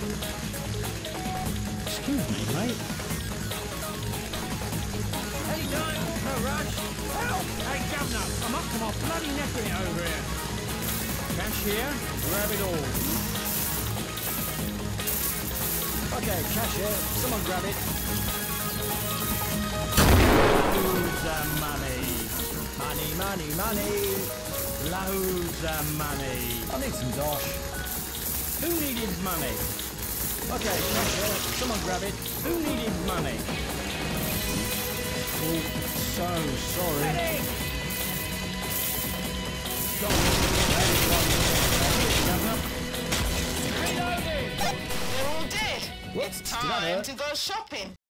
Excuse me, mate. Anytime, no rush. Help! Hey, Governor, I'm up to my bloody neck in it over here. Cashier, grab it all. Okay, cashier, someone grab it. Loads of money. Money, money, money. Loads of money. I need some dosh. Who needed money? Okay, cashier, someone grab it. Who needed money? Oh, so sorry. Medic! They're all dead. Whoops, It's did that time hurt? to go shopping.